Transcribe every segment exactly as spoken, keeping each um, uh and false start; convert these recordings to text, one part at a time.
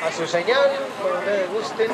a su señal, por donde gusten.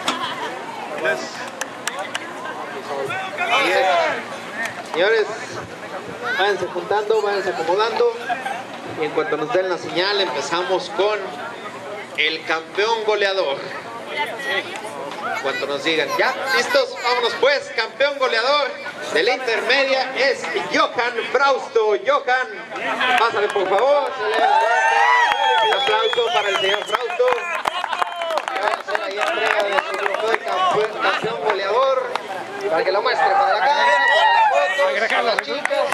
Señores, váyanse juntando, váyanse acomodando. Y en cuanto nos den la señal, empezamos con el campeón goleador. Cuando nos digan, ¿ya? ¿Listos? Vámonos pues. Campeón goleador de la intermedia es Johan Frausto. Johan, pásale por favor. Un aplauso para el señor Frausto. Va a hacer ahí entrega de su trofeo de campeón, campeón goleador. Para que lo muestre para la cámara, para la foto, para las chicas.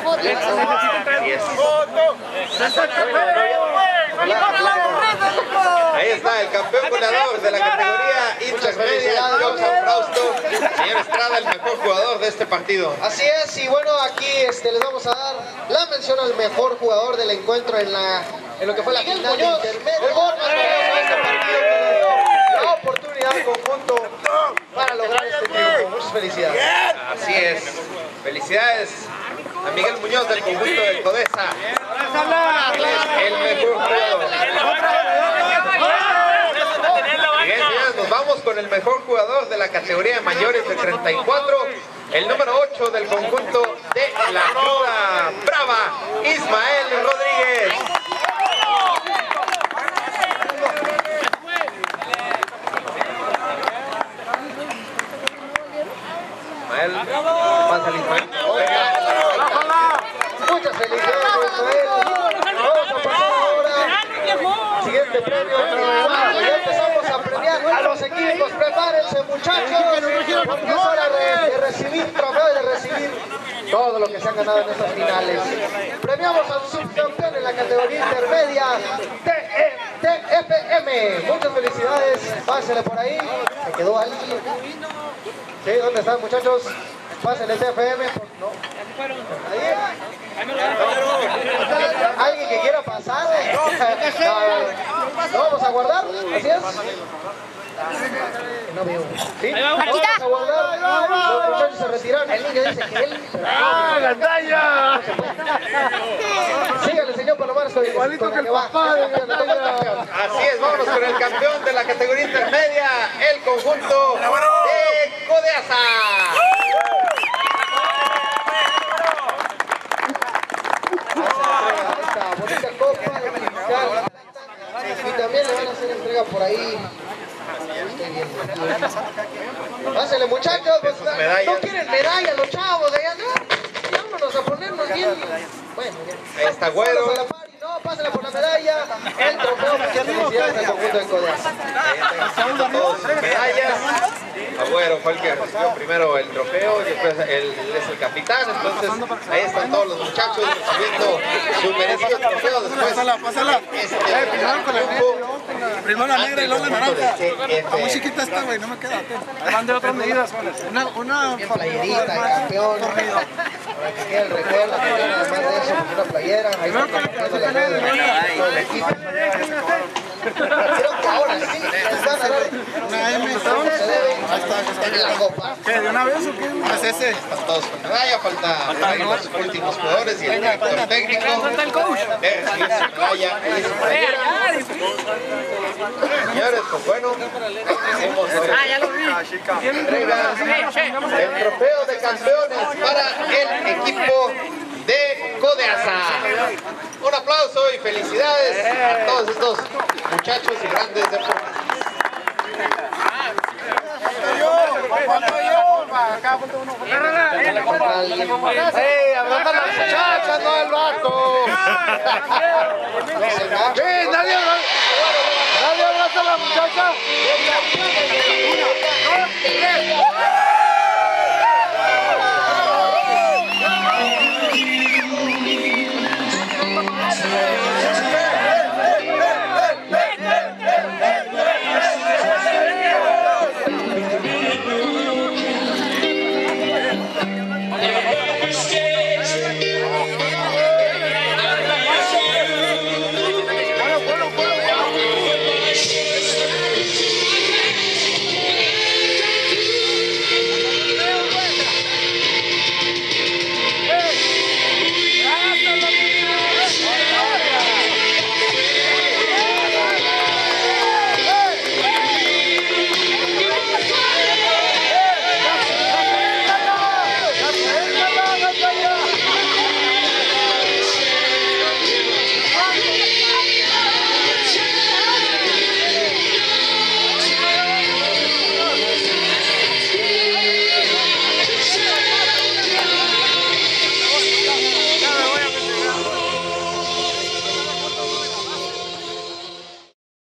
Ahí está el campeón goleador de la categoría intermedia, Johan Frausto. Señor Estrada, el mejor jugador de este partido. Así es, y bueno, aquí este, les vamos a dar la mención al mejor jugador del encuentro en, la, en lo que fue la final intermedia. El gol más valioso de este partido que le dio la oportunidad al conjunto para lograr este triunfo. Muchas felicidades. Así es. Felicidades a Miguel Muñoz del conjunto del Codesa. El mejor jugador. Bien, señores, nos vamos con el mejor jugador de la categoría de mayores de treinta y cuatro, el número ocho del conjunto de la Cruda Brava, Ismael Rodríguez. Ismael, pásale Ismael. Muchas felicidades, Ismael. Vamos a pasar ahora al siguiente premio. Ya empezamos a premiar a los equipos. Prepárense, muchachos. Es hora de, de recibir trofeos, de recibir todo lo que se han ganado en estas finales. Premiamos al subcampeón en la categoría intermedia, T F M. Muchas felicidades. Pásenle por ahí. Se quedó alguien. ¿Sí? ¿Dónde están, muchachos? Pásenle T F M. No. Ahí. ¿Alguien que quiera pasar? No, ¿lo vamos a guardar? ¿Así es? No veo. ¿Sí? ¿Vamos a guardar? Los muchachos se retiraron. El niño dice que él... ¡Ah, gandalla! Sígale, señor Palomares, con el que va. Así es, vámonos con el campeón de la categoría intermedia, el conjunto de Codeasa. Esta bonita copa de fiscal. Y también le van a hacer entrega por ahí. Pásenle, muchachos, pues, no quieren medalla los chavos de allá, ¿no? Vámonos a ponernos bien. Bueno, ahí está Güero. No, pásenle por la medalla. El trofeo, muchas felicidades al conjunto de Codeasa. Ahí están todos sus medallas. Agüero fue el que recibió primero el trofeo y después él es el capitán. Entonces ahí están todos los muchachos recibiendo su merecido trofeo. Después, pásala, pásala. Este, eh, primero con la negra, primero la negra y luego la naranja. Está muy chiquita esta, güey, no me queda. Van de otras medidas. Una, una bien playerita, campeón. Para que quede el recuerdo, que viene además de eso, una playera. Ahí está compartiendo la negra todo el equipo. Creo que ahora sí les van a dar una M. se debe en la copa. ¿Qué, de una vez o qué? ¿Es ese? Están todos con medalla, falta los últimos jugadores y el director técnico. ¿Dónde está el coach? De recibir su medalla y su playera. Señores, pues bueno, hacemos Ah, ya lo vi. entrega el trofeo de campeones para el equipo de Codeasa. Un aplauso y felicidades a todos estos muchachos y grandes deportistas. ¡Ey, abraza a las muchachas, no al vato! ¡Sí, nadie abraza a la muchacha!